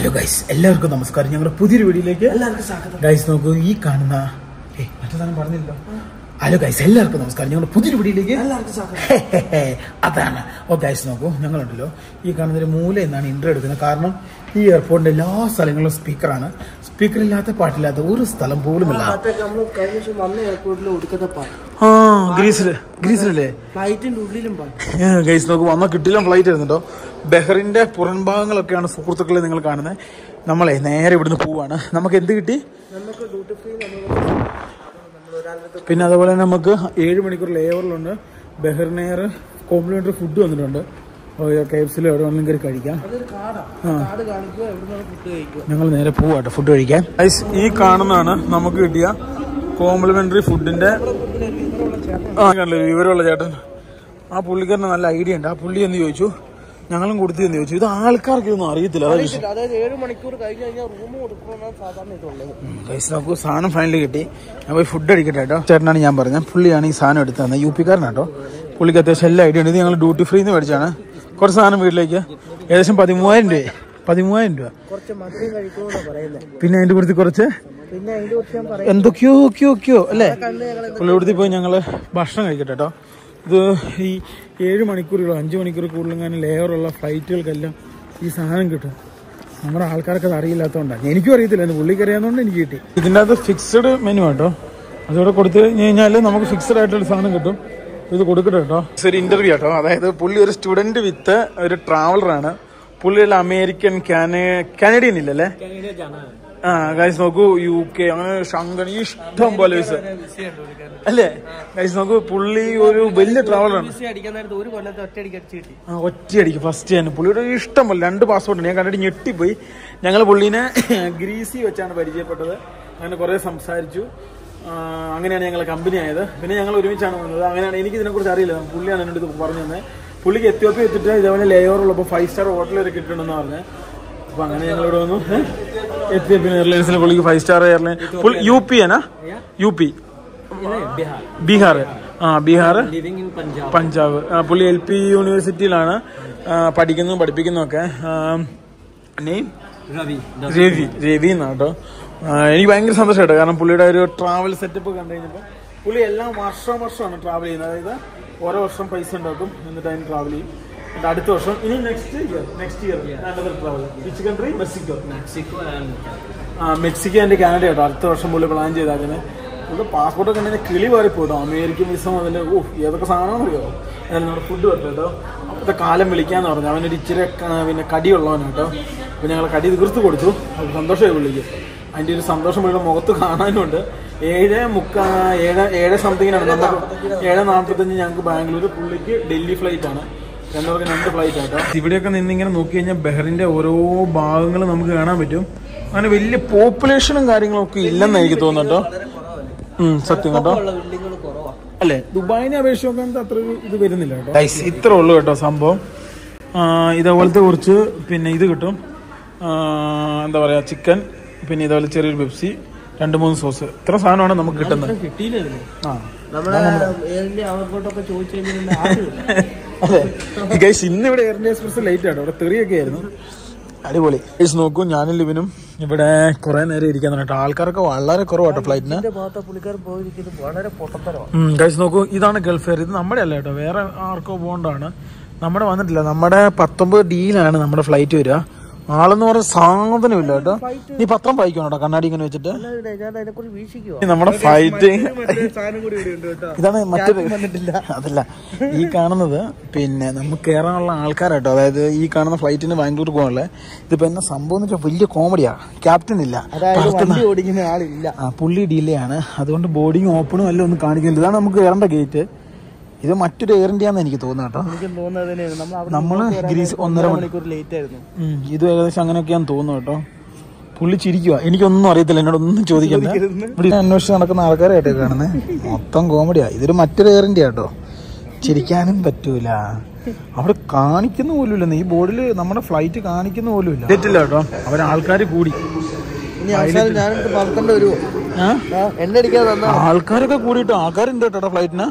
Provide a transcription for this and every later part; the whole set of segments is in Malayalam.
ഹലോ ഗൈസ്, എല്ലാവർക്കും നമസ്കാരം. ഞങ്ങളുടെ പുതിയൊരു വീഡിയോയിലേക്ക് എല്ലാവർക്കും സ്വാഗതം. ഗൈസ് നോക്കൂ, ഈ കാണുന്ന മറ്റേ പറഞ്ഞില്ലല്ലോ. ഹലോ ഗൈസ്, എല്ലാവർക്കും നമസ്കാരം. ഞങ്ങളുടെ പുതിയൊരു വീഡിയോയിലേക്ക് എല്ലാവർക്കും സ്വാഗതം. അതാണ്. ഓ ഗൈസ് നോക്കൂ, ഞങ്ങളുണ്ടല്ലോ ഈ കാണുന്നൊരു മൂല എന്നാണ് ഇൻട്രോ എടുക്കുന്നത്. കാരണം ഈ എയർപോർട്ടിന്റെ എല്ലാ സ്ഥലങ്ങളിലും സ്പീക്കറാണ്. സ്പീക്കറില്ലാത്ത പാട്ടില്ലാത്ത ഒരു സ്ഥലം പോലുമില്ല. ഗ്രീസിലല്ലേ ഗൈസ് നോക്കൂ, വന്ന കിട്ടില്ല ഫ്ലൈറ്റ് ആയിരുന്നുട്ടോ. ബഹ്റിന്റെ പുറംഭാഗങ്ങളൊക്കെയാണ് സുഹൃത്തുക്കളെ നിങ്ങൾ കാണുന്നത്. നമ്മളെ നേരെ ഇവിടുന്ന് പോവാണ്. നമുക്ക് എന്ത് കിട്ടി? പിന്നെ അതുപോലെ തന്നെ നമുക്ക് 7 മണിക്കൂർ ലേവറിലുണ്ട്. ബഹ്റിൻ എയർ കോംപ്ലിമെന്ററി ഫുഡ് വന്നിട്ടുണ്ട്. KFC എവിടെ വേണമെങ്കിലും കയറി കഴിക്കാം. ഞങ്ങൾ നേരെ പോവാട്ടോ ഫുഡ് കഴിക്കാൻ. ഈ കാണുന്നതാണ് നമുക്ക് കിട്ടിയ കോംപ്ലിമെന്ററി ഫുഡിന്റെ വിവരമുള്ള ചേട്ടൻ. ആ പുള്ളിക്കാരന് നല്ല ഐഡിയ ഉണ്ട്. ആ പുള്ളി എന്ന് ചോദിച്ചു, ഞങ്ങളും കൊടുത്തെന്ന് ചോദിച്ചു. ഇത് ആൾക്കാർക്ക് ഇതൊന്നും അറിയത്തില്ല. അതായത് 7 മണിക്കൂർ കഴിഞ്ഞ് കഴിഞ്ഞാൽ റൂം കൊടുക്കണമെന്നാണ് സാധാരണ ഇതുള്ളത്. ഗൈസ് നമുക്ക് സാധനം ഫൈനലി കിട്ടി. ഞാൻ പോയി ഫുഡ് അടിക്കട്ടെ കേട്ടോ. ചേട്ടനാണ് ഞാൻ പറഞ്ഞത്. പുള്ളിയാണ് ഈ സാധനം എടുത്ത് തന്നെ. UP കാരനാട്ടോ. പുള്ളിക്ക് അത്യാവശ്യം എല്ലാ ഐഡിയ ഉണ്ട്. ഇത് ഞങ്ങൾ ഡ്യൂട്ടി ഫ്രീ നിന്ന് മേടിച്ചാണ്. കുറച്ച് സാധനം വീട്ടിലേക്ക് ഏകദേശം 13,000 രൂപ. പിന്നെ അതിന്റെ കൂടുതൽ കുറച്ച് എന്തൊക്കെയോ അല്ലേ. പുള്ളിയോടത്തി പോയി ഞങ്ങള് ഭക്ഷണം കഴിക്കട്ടെ കേട്ടോ. ഇത് ഈ 7 മണിക്കൂറുകളോ 5 മണിക്കൂർ കൂടുതലും ലെയറുള്ള ഫ്ലൈറ്റുകൾക്കെല്ലാം ഈ സാധനം കിട്ടും. നമ്മുടെ ആൾക്കാർക്ക് അത് അറിയില്ലാത്തതുകൊണ്ടാണ്. എനിക്കും അറിയത്തില്ല, പുള്ളിക്ക് അറിയാവുന്നതുകൊണ്ട് എനിക്ക് കിട്ടി. ഇതിൻ്റെ അകത്ത് ഫിക്സഡ് മെനു കേട്ടോ. അതോടെ കൊടുത്തു കഴിഞ്ഞാൽ നമുക്ക് ഫിക്സഡ് ആയിട്ടൊരു സാധനം കിട്ടും. ഇത് കൊടുക്കട്ടെ കേട്ടോ. ഒരു ഇന്റർവ്യൂ കേട്ടോ. അതായത് പുള്ളി ഒരു സ്റ്റുഡന്റ് വിത്ത് ഒരു ട്രാവലറാണ്. പുള്ളിയുള്ള അമേരിക്കൻ കാനഡിയൻ ഇല്ലല്ലേ? ഗൈസ് നോക്കൂ, UK അങ്ങനെ ശങ്കണി ഇഷ്ടം പോലെ വിസ അല്ലേ. ഗൈസ് നോക്കൂ, പുള്ളി ഒരു വലിയ ട്രാവലറാണ്. ഒറ്റയടിക്ക് ഫസ്റ്റ് തന്നെ പുള്ളിയുടെ ഇഷ്ടം പോലെ 2 പാസ്പോർട്ട് ഞാൻ കണ്ടിട്ട് ഞെട്ടിപ്പോയി. ഞങ്ങൾ പുള്ളീനെ ഗ്രീസി വെച്ചാണ് പരിചയപ്പെട്ടത്. അങ്ങനെ കുറെ സംസാരിച്ചു. അങ്ങനെയാണ് ഞങ്ങൾ കമ്പനി ആയത്. പിന്നെ ഞങ്ങൾ ഒരുമിച്ചാണ് വന്നത്. അങ്ങനെയാണ്. എനിക്ക് ഇതിനെക്കുറിച്ച് അറിയില്ല. പുള്ളിയാണ് എന്നോട് ഇത് പറഞ്ഞു തന്നെ. പുള്ളിക്ക് എത്യോപ്യ എത്തിയിട്ട് ഇതേപോലെ ലെയറുള്ളപ്പോൾ 5 സ്റ്റാർ ഹോട്ടൽ വരെ കിട്ടുന്നുണ്ടെന്ന് പറഞ്ഞത്. അപ്പൊ അങ്ങനെ ഞങ്ങൾ ഇവിടെ വന്നു. എത്യോപ്യൻ എയർലൈൻസിൽ പുള്ളിക്ക് 5 സ്റ്റാർ എയർലൈൻ. UP ആണ്? UP ബീഹാർ. ബീഹാർ പഞ്ചാബ്. പുള്ളി LP യൂണിവേഴ്സിറ്റിയിലാണ് പഠിക്കുന്നതും പഠിപ്പിക്കുന്നതൊക്കെ. രവി എന്നാട്ടോ. എനിക്ക് ഭയങ്കര സന്തോഷമായിട്ടോ. കാരണം പുള്ളിയുടെ ഒരു ട്രാവൽ സെറ്റപ്പ് കണ്ടു കഴിഞ്ഞപ്പോൾ പുള്ളി എല്ലാം വർഷമാണ് ട്രാവൽ ചെയ്യുന്നത്. അതായത് ഓരോ വർഷം പൈസ ഉണ്ടാക്കും, എന്നിട്ട് അതിന് ട്രാവൽ ചെയ്യും. അടുത്ത വർഷം ഇനി next year travel. Which country? Mexico and Canada കേട്ടോ. അടുത്ത വർഷം പുള്ളി പ്ലാൻ ചെയ്താക്കുന്നത്. പുള്ളി പാസ്പോർട്ടൊക്കെ ഉണ്ടെങ്കിൽ കിളി മാറിപ്പോട്ടോ. അമേരിക്കൻ വിസ അതിൽ ഏതൊക്കെ സാധനമാണെന്ന് അറിയാമോ? അതിൽ നമ്മുടെ ഫുഡ് പറ്റും കേട്ടോ. അപ്പോഴത്തെ കാലം വിളിക്കാന്ന് പറഞ്ഞു. അവനൊരു ഇച്ചിരി പിന്നെ കടിയുള്ളവൻ കേട്ടോ. അപ്പോൾ ഞങ്ങൾ കടി തീർത്ത് കൊടുത്തു. അത് സന്തോഷമായി പുള്ളിക്ക്. അതിൻ്റെ ഒരു സന്തോഷം പുള്ളിയുടെ മുഖത്ത് കാണാനുണ്ട്. 7 സംതിങ്ങിനാണ്. നമുക്ക് 7:45 ഞങ്ങൾക്ക് ബാംഗ്ലൂർ. പുള്ളിക്ക് ഡൽഹി ഫ്ലൈറ്റ് ആണ്. 2 ഫ്ലൈറ്റ് ആട്ടോ. ഇവിടെയൊക്കെ നിന്നിങ്ങനെ നോക്കി കഴിഞ്ഞാൽ ബഹ്റിന്റെ ഓരോ ഭാഗങ്ങളും നമുക്ക് കാണാൻ പറ്റും. അങ്ങനെ വലിയ പോപ്പുലേഷനും കാര്യങ്ങളൊക്കെ ഇല്ലെന്ന് എനിക്ക് തോന്നുന്നുണ്ടോ. സത്യം കേട്ടോ. അല്ലേ, ദുബായിനെ അപേക്ഷിച്ച് നോക്കാൻ അത്ര ഇത് വരുന്നില്ല കേട്ടോ. ഇത്ര ഉള്ളു കേട്ടോ സംഭവം. ഇതേപോലത്തെ കുറച്ച് പിന്നെ ഇത് കിട്ടും. എന്താ പറയാ, ചിക്കൻ, പിന്നെ ഇതേപോലെ ചെറിയൊരു പെപ്സി, 2-3 സോസ്. ഇത്ര സാധനമാണ് നമുക്ക് കിട്ടുന്നത്. ഇന്നിവിടെ എയർ ഇന്ത്യ എക്സ്പ്രസ് ലേറ്റ് ആട്ടോ. ഇവിടെ 3 ആയിരുന്നു. അടിപൊളി. ഗൈസ് നോക്കൂ, ഞാനും ലിവിനും ഇവിടെ കുറെ നേരം ഇരിക്കാൻ കേട്ടോ. ആൾക്കാരൊക്കെ വളരെ കുറവാട്ടോ ഫ്ലൈറ്റിന്. ഗൈസ് നോക്കൂ, ഇതാണ് ഗൾഫ് എയർ. ഇത് നമ്മുടെ അല്ല കേട്ടോ, വേറെ ആർക്കോ ബോണ്ടാണ്. നമ്മുടെ വന്നിട്ടില്ല. നമ്മുടെ 19D നമ്മുടെ ഫ്ലൈറ്റ് വരിക. ആളെന്ന് പറഞ്ഞ സാധനമില്ല കേട്ടോ. നീ പത്രം വായിക്കണം കേട്ടോ, കണ്ണാടി ഇങ്ങനെ വെച്ചിട്ട്. നമ്മുടെ ഫ്ലൈറ്റ് ഇതാണ്. മറ്റൊരു അതല്ല, ഈ കാണുന്നത് പിന്നെ നമുക്ക് കയറാനുള്ള ആൾക്കാരാട്ടോ. അതായത് ഈ കാണുന്ന ഫ്ലൈറ്റിന് ബാംഗ്ലൂർ പോകാനുള്ളത്. ഇതിപ്പോ എന്നാ സംഭവം എന്ന് വെച്ചാൽ വലിയ കോമഡിയാ. ക്യാപ്റ്റൻ ഇല്ല, പുള്ളി ഡിലേ ആണ്. അതുകൊണ്ട് ബോർഡിങ് ഓപ്പണും എല്ലാം ഒന്നും കാണിക്കുന്നില്ല. ഇതാണ് നമുക്ക് കയറേണ്ട ഗേറ്റ്. ഇത് മറ്റൊരു എയർ ഇന്ത്യ എന്ന് എനിക്ക് തോന്നുന്നു കേട്ടോ. നമ്മള് ഗ്രീസ് 1.5 മണിക്കൂർ ലേറ്റ് ആയിരുന്നു. ഇത് ഏകദേശം അങ്ങനെയൊക്കെയാന്ന് തോന്നുന്നു കേട്ടോ. പുള്ളി ചിരിക്കുക. എനിക്കൊന്നും അറിയത്തില്ല, എന്നോടൊന്നും ചോദിക്കണ്ട. ഇവിടെ അന്വേഷിച്ച് നടക്കുന്ന ആൾക്കാരായിട്ട് കാണുന്നത് മൊത്തം കോമഡിയാ. ഇതൊരു മറ്റൊരു എയർ ഇന്ത്യ കേട്ടോ. ചിരിക്കാനും പറ്റൂല. അവിടെ കാണിക്കുന്ന പോലും ഇല്ല. ഈ ബോർഡിൽ നമ്മുടെ ഫ്ലൈറ്റ് കാണിക്കുന്ന പോലും ഇല്ല. തെറ്റില്ല കേട്ടോ. അവരാൾക്കാർ കൂടി ആൾക്കാരൊക്കെ കൂടിട്ടോ. ആൾക്കാരുണ്ട് കേട്ടോ ഫ്ലൈറ്റിന്.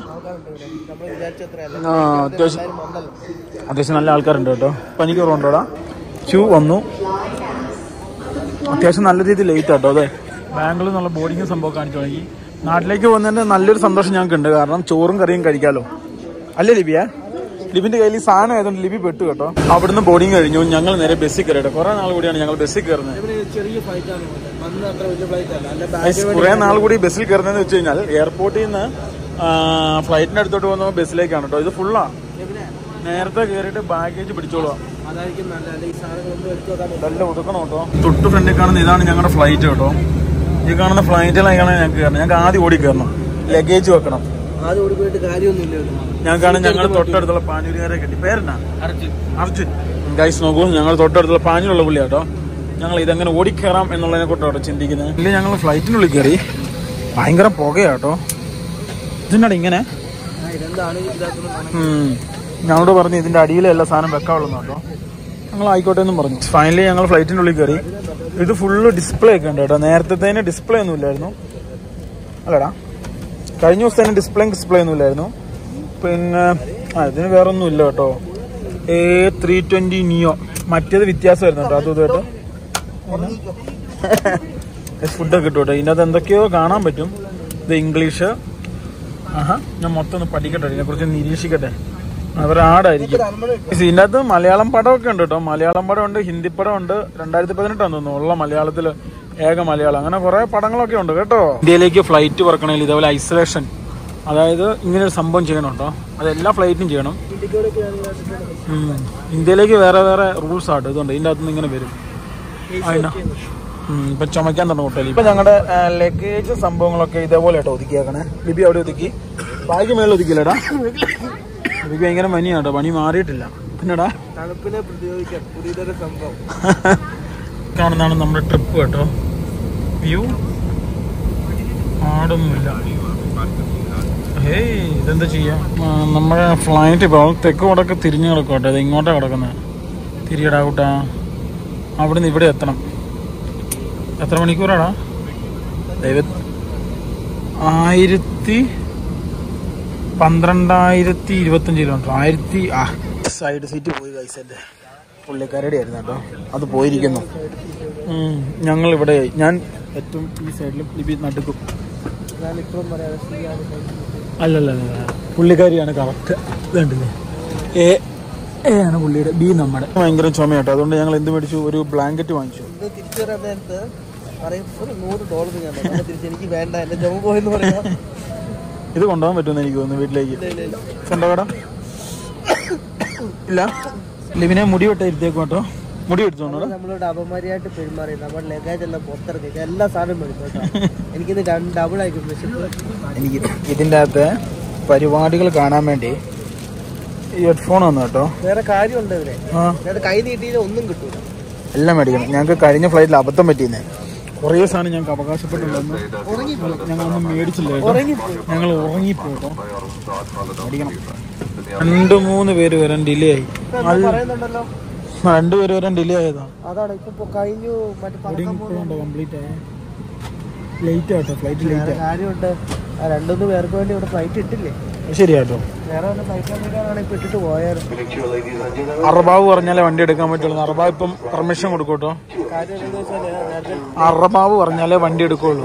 അത്യാവശ്യം നല്ല ആൾക്കാരുണ്ട് കേട്ടോ. പനിക്ക് കുറവുണ്ടോടാ. ക്യൂ വന്നു. അത്യാവശ്യം നല്ല രീതിയിൽ ലേറ്റ് ആട്ടോ. അതെ, ബാംഗ്ലൂർ എന്നുള്ള ബോർഡിങ് സംഭവം കാണിച്ചു തുടങ്ങി. നാട്ടിലേക്ക് പോകുന്നതിന്റെ നല്ലൊരു സന്തോഷം ഞങ്ങൾക്കുണ്ട്. കാരണം ചോറും കറിയും കഴിക്കാമല്ലോ. അല്ലേ ലിബിയ? ലിബിന്റെ കയ്യിൽ ഈ സാധനം ആയതുകൊണ്ട് ലിബി പെട്ടു കേട്ടോ. അവിടുന്ന് ബോർഡിങ് കഴിഞ്ഞു. ഞങ്ങൾ നേരെ ബസ്സിൽ കയറിയിട്ട് കുറെ നാൾ കൂടിയാണ് ഞങ്ങൾ ബസ്സിൽ കയറുന്നത്. കുറെ നാൾ കൂടി ബസ്സിൽ കയറുന്നതെന്ന് വെച്ച് കഴിഞ്ഞാൽ എയർപോർട്ടിൽ നിന്ന് ഫ്ലൈറ്റിന്റെ അടുത്തോട്ട് പോകുന്ന ബസ്സിലേക്കാണ് കേട്ടോ. ഇത് ഫുള്ളാണ്. നേരത്തെ കയറിയിട്ട് ബാഗേജ് പിടിച്ചോളാം. നല്ല ഒതുക്കണം കേട്ടോ. തൊട്ട് ഫ്രണ്ടിൽ കാണുന്ന ഇതാണ് ഞങ്ങളുടെ ഫ്ലൈറ്റ് കേട്ടോ. ഈ കാണുന്ന ഫ്ലൈറ്റിലാണ് ഞങ്ങൾക്ക് കയറണം. ഞങ്ങൾക്ക് ആദ്യം ഓടി കയറണം, ലഗേജ് വെക്കണം. ഞങ്ങൾക്കാണ് ഞങ്ങൾ തൊട്ടടുത്തുള്ള പാഞ്ഞൂരുകാരെ കിട്ടി. പേരെന്നാ? അർജുൻ. ഗൈസ് നോക്കൂ, ഞങ്ങൾ തൊട്ടടുത്തുള്ള പാഞ്ഞൂരുള്ള പുള്ളി കേട്ടോ. ഞങ്ങൾ ഇതെങ്ങനെ ഓടിക്കയറാം എന്നുള്ളതിനെ കൊണ്ടാട്ടോ ചിന്തിക്കുന്നത്. ഇല്ല, ഞങ്ങൾ ഫ്ലൈറ്റിനുള്ളിൽ കയറി. ഭയങ്കര പുകയാട്ടോ. ഇതിനാണ് ഇങ്ങനെ ഞങ്ങളോട് പറഞ്ഞു ഇതിന്റെ അടിയിലെ എല്ലാ സാധനം വെക്കാവുള്ളൂ കേട്ടോ. ഞങ്ങൾ ആയിക്കോട്ടെ എന്നും പറഞ്ഞു. ഫൈനലി ഞങ്ങൾ ഫ്ലൈറ്റിന്റെ ഉള്ളിൽ കയറി. ഇത് ഫുള്ള് ഡിസ്പ്ലേ ഒക്കെ ഉണ്ട് കേട്ടോ. നേരത്തെ ഡിസ്പ്ലേ ഒന്നും ഇല്ലായിരുന്നു. അല്ലടാ, കഴിഞ്ഞ ദിവസത്തേന് ഡിസ്പ്ലേ ഒന്നും ഇല്ലായിരുന്നു. പിന്നെ ഇതിന് വേറെ ഒന്നും ഇല്ല കേട്ടോ. A320 നിയോ മറ്റേത് വ്യത്യാസമായിരുന്നു കേട്ടോ. അതും കേട്ടോ ഫുഡൊക്കെ കിട്ടും കേട്ടോ. ഇതിനകത്ത് എന്തൊക്കെയോ കാണാൻ പറ്റും. ഇത് ഇംഗ്ലീഷ്. ഞാൻ മൊത്തം ഒന്ന് പഠിക്കട്ടെ, ഇതിനെക്കുറിച്ച് നിരീക്ഷിക്കട്ടെ. അവരുടെ ആടായിരിക്കും. ഇതിൻ്റെ അകത്ത് മലയാളം പടമൊക്കെ ഉണ്ട് കേട്ടോ. മലയാളം പടം ഉണ്ട്, ഹിന്ദി പടം ഉണ്ട്. 2018 തോന്നുന്നു ഉള്ള മലയാളത്തില് ഏക മലയാളം. അങ്ങനെ കുറെ പടങ്ങളൊക്കെ ഉണ്ട് കേട്ടോ. ഇന്ത്യയിലേക്ക് ഫ്ലൈറ്റ് പറക്കണമെങ്കിൽ ഇതേപോലെ ഐസൊലേഷൻ, അതായത് ഇങ്ങനെ ഒരു സംഭവം ചെയ്യണം കേട്ടോ. അതെല്ലാ ഫ്ലൈറ്റും ചെയ്യണം. ഇന്ത്യയിലേക്ക് വേറെ വേറെ റൂൾസ് ആട്ടോ. ഇതുണ്ട്, ഇതിൻ്റെ അകത്തുനിന്ന് ഇങ്ങനെ വരും. അതിനാ ഇപ്പൊ ചുമക്കാൻ തന്നെ ഹോട്ടലിൽ. ഇപ്പൊ ഞങ്ങളുടെ ലഗേജ് സംഭവങ്ങളൊക്കെ ഇതേപോലെ കേട്ടോ ഒതുക്കിയാക്കണേ. ലിബി അവിടെ ഒതുക്കി, ബാഗ് മേളിൽ ഒതുക്കില്ലടാ. ലിബി ഭയങ്കര പനിയാട്ടോ, പനി മാറിയിട്ടില്ല. പിന്നെടാ തണുപ്പിനെ പ്രതിരോധിക്കാൻ പുതിയതൊരു സംഭവം കാണുന്നതാണ് നമ്മുടെ ട്രിപ്പ് കേട്ടോ. വ്യൂ ആടൊന്നുമില്ല. ഹേയ്, ഇതെന്താ ചെയ്യാ? നമ്മുടെ ഫ്ലൈറ്റ് ഇപ്പോൾ തെക്ക് വടക്ക് തിരിഞ്ഞു കിടക്കോട്ടെ. ഇത് ഇങ്ങോട്ടാണ് കിടക്കുന്നത്. തിരിയടാ കൂട്ടാ. അവിടുന്ന് ഇവിടെ എത്തണം. എത്ര മണിക്കൂറാടാ? 12,25 കിലോമീറ്റർ. സൈഡ് സീറ്റ് പോയി കൈസന്റെ പുള്ളിക്കാരുടെ ആയിരുന്നു കേട്ടോ. അത് പോയിരിക്കുന്നു. ഞങ്ങൾ ഇവിടെ, ഞാൻ ഏറ്റവും ഈ സൈഡിലും ലിബി നടുക്കും. അല്ലല്ല, പുള്ളിക്കാരിയാണ് കറക്റ്റ്. ഇതുണ്ടല്ലേ, എ ആണ് പുള്ളിയുടെ, ബി നമ്മുടെ. ഭയങ്കര ചുമയാട്ടോ. അതുകൊണ്ട് ഞങ്ങൾ എന്ത് മേടിച്ചു? ഒരു ബ്ലാങ്കറ്റ് വാങ്ങിച്ചു. തിരിച്ചു വരാൻ നേരത്ത് പറയും ഒരു $100 ഞാൻ തിരിച്ച് എനിക്ക് വേണ്ട, എന്റെ ചുമ പോയെന്ന് പറയാം. ഇത് കൊണ്ടുപോകാൻ പറ്റുമെന്ന് എനിക്ക് തോന്നുന്നു വീട്ടിലേക്ക്. കൊണ്ടുപോകടാ. ഇല്ല, ലിബിനെ മുടി വെട്ട ഇരുത്തേക്കും കേട്ടോ. മുടി എടുത്തോണ്ടോ? നമ്മളോട് അപമര്യാദയായിട്ട് പെരുമാറി നമ്മുടെ ലഗേജ് എല്ലാം പുറത്തിറക്കി എല്ലാ സാധനവും മേടിക്കും കേട്ടോ. എനിക്കിത് ഡബിൾ ആയിരിക്കും. എനിക്ക് ഇതിൻ്റെ അകത്ത് പരിപാടികൾ കാണാൻ വേണ്ടി ഹെഡ്ഫോൺ വന്നു കേട്ടോ. വേറെ കാര്യമുണ്ട് ഇവരെ. കൈ നീട്ടിയിൽ ഒന്നും കിട്ടൂല. എല്ലാം മേടിക്കണം. ഞങ്ങൾക്ക് കഴിഞ്ഞ ഫ്ലൈറ്റിൽ അബദ്ധം പറ്റിയെന്നേ. കുറേ സാധനം ഞങ്ങൾക്ക് അവകാശപ്പെട്ടുണ്ടെന്ന് ഞങ്ങളൊന്നും മേടിച്ചില്ല. ഞങ്ങൾ ഉറങ്ങിപ്പോട്ടോ. മേടിക്കണം. 2-3 പേര് വരാൻ ഡിലേ ആയി. 2 പേര് വരാൻ ഡിലേ ആയതാ. അതാണ് ഇപ്പൊ കഴിഞ്ഞു. കംപ്ലീറ്റ് ആയ ലേറ്റ് ആട്ടോ. ഫ്ലൈറ്റ് ലേറ്റ് കാര്യമുണ്ട്. 2-3 പേർക്ക് വേണ്ടി ഇവിടെ ഫ്ലൈറ്റ് ഇട്ടില്ലേ? ശരിയാട്ടോ. വേറെ വല്ല ഫ്ലൈറ്റ് ഇപ്പൊ ഇട്ടിട്ട് പോയായിരുന്നു. അറബാബ് പറഞ്ഞാലേ വണ്ടി എടുക്കാൻ പറ്റുള്ളൂ. അറബാബ് ഇപ്പം പെർമിഷൻ കൊടുക്കൂട്ടോ. അറബാബ് പറഞ്ഞാലേ വണ്ടി എടുക്കുള്ളൂ.